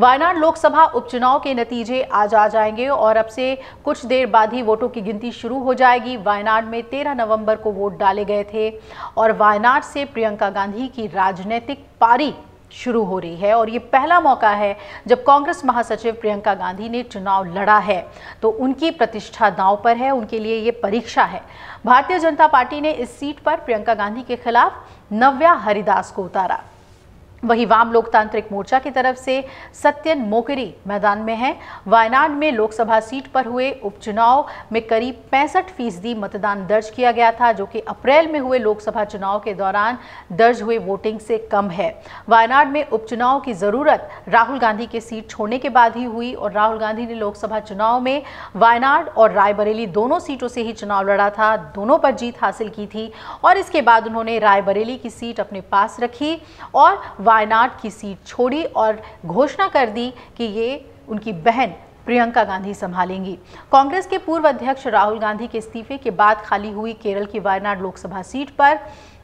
वायनाड लोकसभा उपचुनाव के नतीजे आज आ जाएंगे और अब से कुछ देर बाद ही वोटों की गिनती शुरू हो जाएगी। वायनाड में 13 नवंबर को वोट डाले गए थे और वायनाड से प्रियंका गांधी की राजनीतिक पारी शुरू हो रही है और ये पहला मौका है जब कांग्रेस महासचिव प्रियंका गांधी ने चुनाव लड़ा है, तो उनकी प्रतिष्ठा दांव पर है, उनके लिए ये परीक्षा है। भारतीय जनता पार्टी ने इस सीट पर प्रियंका गांधी के खिलाफ नव्या हरिदास को उतारा। वहीं वाम लोकतांत्रिक मोर्चा की तरफ से सत्यन मोकरी मैदान में है। वायनाड में लोकसभा सीट पर हुए उपचुनाव में करीब 65% मतदान दर्ज किया गया था, जो कि अप्रैल में हुए लोकसभा चुनाव के दौरान दर्ज हुए वोटिंग से कम है। वायनाड में उपचुनाव की जरूरत राहुल गांधी के सीट छोड़ने के बाद ही हुई और राहुल गांधी ने लोकसभा चुनाव में वायनाड और रायबरेली दोनों सीटों से ही चुनाव लड़ा था, दोनों पर जीत हासिल की थी और इसके बाद उन्होंने रायबरेली की सीट अपने पास रखी और वायनाड की सीट छोड़ी और घोषणा कर दी कि ये उनकी बहन प्रियंका गांधी संभालेंगी। कांग्रेस के पूर्व अध्यक्ष राहुल गांधी के इस्तीफे के बाद खाली हुई केरल की वायनाड लोकसभा सीट पर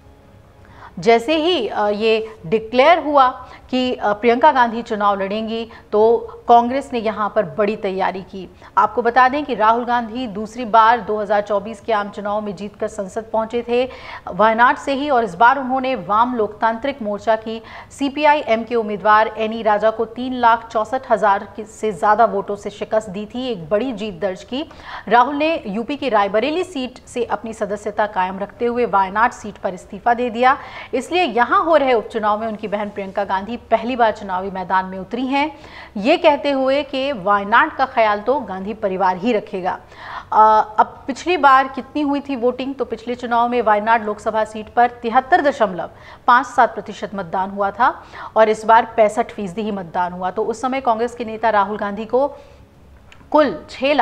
जैसे ही ये डिक्लेयर हुआ कि प्रियंका गांधी चुनाव लड़ेंगी, तो कांग्रेस ने यहां पर बड़ी तैयारी की। आपको बता दें कि राहुल गांधी दूसरी बार 2024 के आम चुनाव में जीतकर संसद पहुंचे थे वायनाड से ही, और इस बार उन्होंने वाम लोकतांत्रिक मोर्चा की CPI-M के उम्मीदवार एनी राजा को 3,64,000 से ज़्यादा वोटों से शिकस्त दी थी, एक बड़ी जीत दर्ज की। राहुल ने यूपी की रायबरेली सीट से अपनी सदस्यता कायम रखते हुए वायनाड सीट पर इस्तीफा दे दिया, इसलिए यहां हो रहे उपचुनाव में उनकी बहन प्रियंका गांधी पहली बार चुनावी मैदान में उतरी हैं, ये कहते हुए कि वायनाड का ख्याल तो गांधी परिवार ही रखेगा। अब पिछली बार कितनी हुई थी वोटिंग, तो पिछले चुनाव में वायनाड लोकसभा सीट पर 73.57% मतदान हुआ था और इस बार 65% ही मतदान हुआ। तो उस समय कांग्रेस के नेता राहुल गांधी को कुल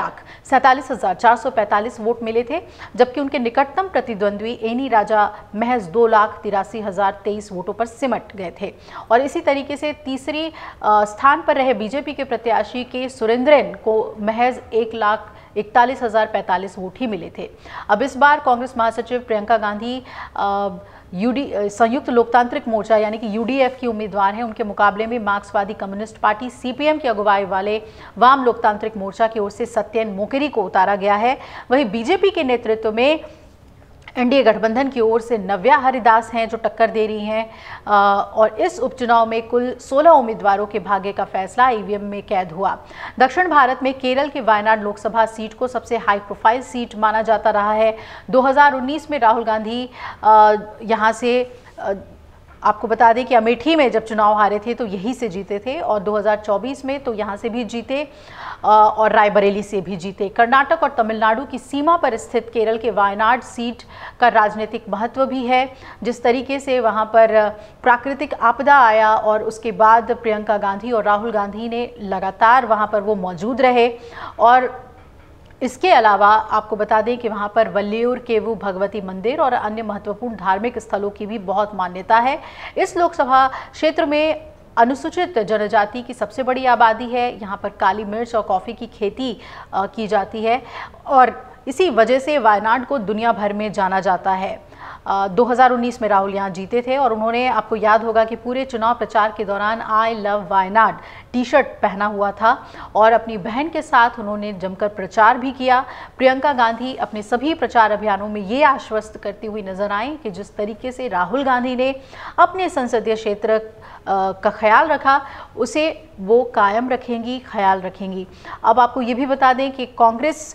6,47,445 वोट मिले थे, जबकि उनके निकटतम प्रतिद्वंद्वी एनी राजा महज 2,83,023 वोटों पर सिमट गए थे। और इसी तरीके से तीसरी स्थान पर रहे बीजेपी के प्रत्याशी के सुरेंद्रन को महज 1,41,045 वोट ही मिले थे। अब इस बार कांग्रेस महासचिव प्रियंका गांधी संयुक्त लोकतांत्रिक मोर्चा यानी कि UDF की उम्मीदवार हैं। उनके मुकाबले में मार्क्सवादी कम्युनिस्ट पार्टी CPM की अगुवाई वाले वाम लोकतांत्रिक मोर्चा की ओर से सत्यन मोकरी को उतारा गया है। वहीं बीजेपी के नेतृत्व में NDA गठबंधन की ओर से नव्या हरिदास हैं जो टक्कर दे रही हैं और इस उपचुनाव में कुल 16 उम्मीदवारों के भाग्य का फैसला EVM में कैद हुआ। दक्षिण भारत में केरल के वायनाड लोकसभा सीट को सबसे हाई प्रोफाइल सीट माना जाता रहा है। 2019 में राहुल गांधी यहाँ से आपको बता दें कि अमेठी में जब चुनाव हारे थे तो यहीं से जीते थे और 2024 में तो यहाँ से भी जीते और रायबरेली से भी जीते। कर्नाटक और तमिलनाडु की सीमा पर स्थित केरल के वायनाड सीट का राजनीतिक महत्व भी है। जिस तरीके से वहाँ पर प्राकृतिक आपदा आया और उसके बाद प्रियंका गांधी और राहुल गांधी ने लगातार वहाँ पर वो मौजूद रहे और इसके अलावा आपको बता दें कि वहाँ पर वल्लियूर केवु भगवती मंदिर और अन्य महत्वपूर्ण धार्मिक स्थलों की भी बहुत मान्यता है। इस लोकसभा क्षेत्र में अनुसूचित जनजाति की सबसे बड़ी आबादी है। यहाँ पर काली मिर्च और कॉफ़ी की खेती की जाती है और इसी वजह से वायनाड को दुनिया भर में जाना जाता है। 2019 में राहुल यहाँ जीते थे और उन्होंने, आपको याद होगा कि पूरे चुनाव प्रचार के दौरान आई लव वायनाड टी-शर्ट पहना हुआ था और अपनी बहन के साथ उन्होंने जमकर प्रचार भी किया। प्रियंका गांधी अपने सभी प्रचार अभियानों में ये आश्वस्त करती हुई नजर आई कि जिस तरीके से राहुल गांधी ने अपने संसदीय क्षेत्र का ख्याल रखा उसे वो कायम रखेंगी, ख्याल रखेंगी। अब आपको ये भी बता दें कि कांग्रेस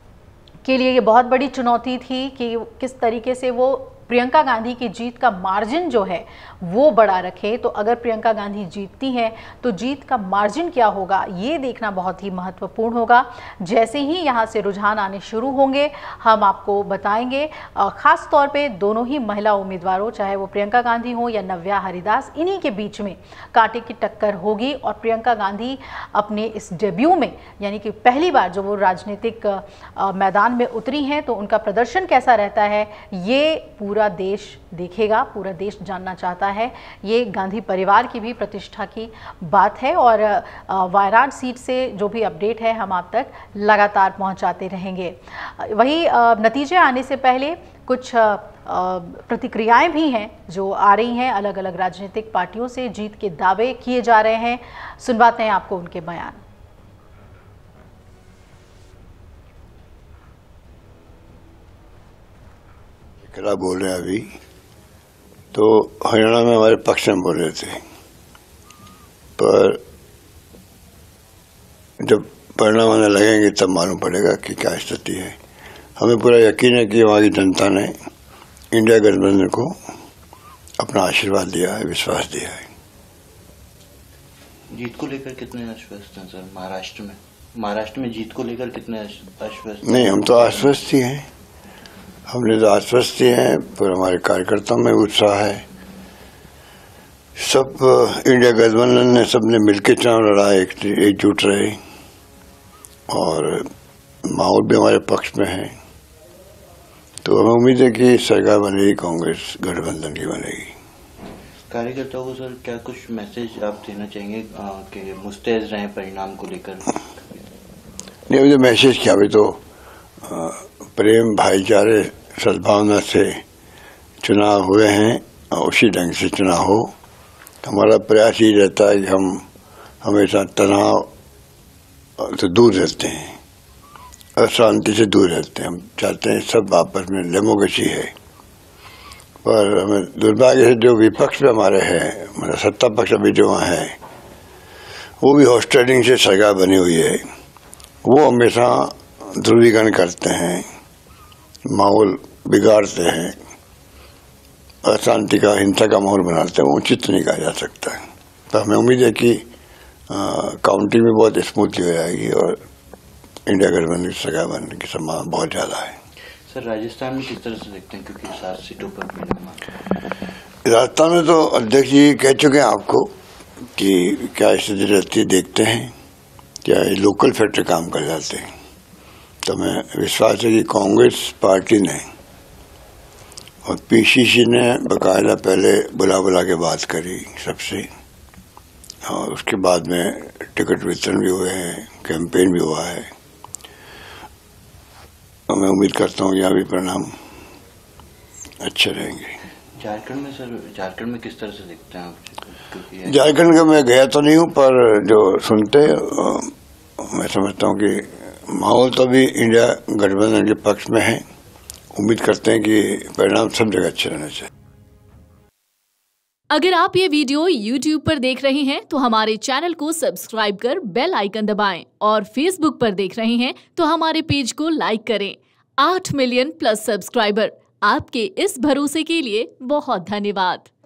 के लिए ये बहुत बड़ी चुनौती थी कि किस तरीके से वो प्रियंका गांधी की जीत का मार्जिन जो है वो बड़ा रखे। तो अगर प्रियंका गांधी जीतती हैं तो जीत का मार्जिन क्या होगा ये देखना बहुत ही महत्वपूर्ण होगा। जैसे ही यहाँ से रुझान आने शुरू होंगे हम आपको बताएंगे। ख़ास तौर पे दोनों ही महिला उम्मीदवारों, चाहे वो प्रियंका गांधी हो या नव्या हरिदास, इन्हीं के बीच में कांटे की टक्कर होगी और प्रियंका गांधी अपने इस डेब्यू में यानी कि पहली बार जो वो राजनीतिक मैदान में उतरी हैं तो उनका प्रदर्शन कैसा रहता है ये पूरा देश देखेगा, पूरा देश जानना चाहता है। ये गांधी परिवार की भी प्रतिष्ठा की बात है और वायनाड सीट से जो भी अपडेट है हम आप तक लगातार पहुंचाते रहेंगे। वही नतीजे आने से पहले कुछ प्रतिक्रियाएं भी हैं जो आ रही हैं अलग अलग राजनीतिक पार्टियों से। जीत के दावे किए जा रहे हैं, सुनवाते हैं आपको उनके बयान। क्या बोल रहे हैं अभी तो हरियाणा में हमारे पक्ष में बोल रहे थे, पर जब परिणाम आने लगेंगे तब मालूम पड़ेगा कि क्या स्थिति है। हमें पूरा यकीन है कि वहाँ की जनता ने इंडिया गठबंधन को अपना आशीर्वाद दिया है, विश्वास दिया है। जीत को लेकर कितने आश्वस्त हैं सर? महाराष्ट्र में जीत को लेकर कितने आश्वस्त? नहीं, हम तो आश्वस्त ही हैं, हमने तो आश्वस्त ही हैं, पर हमारे कार्यकर्ताओं में उत्साह है। सब इंडिया गठबंधन ने सबने मिलकर चुनाव लड़ा, एकजुट रहे और माहौल भी हमारे पक्ष में है। तो हमें उम्मीद है कि सरकार बनेगी, कांग्रेस गठबंधन की बनेगी। कार्यकर्ताओं को सर क्या कुछ मैसेज आप देना चाहेंगे कि मुस्तैद रहें परिणाम को लेकर? नहीं, अभी तो मैसेज क्या, अभी तो प्रेम, भाईचारे, सद्भावना से चुनाव हुए हैं और उसी ढंग से चुनाव हो। हमारा प्रयास ही रहता है कि हम हमेशा तनाव से दूर रहते हैं, अशांति से दूर रहते हैं। हम चाहते हैं सब आपस में डेमोक्रेसी है, पर हमें दुर्भाग्य से जो विपक्ष में हमारे हैं, मतलब सत्ता पक्ष अभी जो वहाँ है, वो भी हॉस्टेलिंग से सरकार बनी हुई है। वो हमेशा ध्रुवीकरण करते हैं, माहौल बिगाड़ते हैं, अशांति का, हिंसा का माहौल बनाते हैं। वो उचित नहीं कहा जा सकता है। तो हमें उम्मीद है कि काउंटिंग में बहुत स्मूथली हो जाएगी और इंडिया गठबंधन की सरकार बनने की संभावना बहुत ज़्यादा है। सर राजस्थान में किस तरह से देखते हैं, क्योंकि 7 सीटों पर परिणाम? राजस्थान में तो अध्यक्ष जी कह चुके हैं आपको कि क्या स्थिति रहती है, देखते हैं क्या लोकल फैक्टर काम कर जाते हैं। तो हमें विश्वास है कि कांग्रेस पार्टी ने और पीसीसी ने बाकायदा पहले बुला के बात करी सबसे, और उसके बाद में टिकट वितरण भी हुए हैं, कैंपेन भी हुआ है। तो मैं उम्मीद करता हूँ यहाँ भी परिणाम अच्छे रहेंगे। झारखंड में सर, झारखंड में किस तरह से देखते हैं आप? झारखंड का मैं गया तो नहीं हूँ, पर जो सुनते मैं समझता हूँ कि माहौल तो अभी इंडिया गठबंधन के पक्ष में है। उम्मीद करते हैं कि परिणाम सब जगह अच्छे रहने चाहिए। अगर आप ये वीडियो YouTube पर देख रहे हैं तो हमारे चैनल को सब्सक्राइब कर बेल आइकन दबाएं, और Facebook पर देख रहे हैं तो हमारे पेज को लाइक करें। 8 मिलियन प्लस सब्सक्राइबर, आपके इस भरोसे के लिए बहुत धन्यवाद।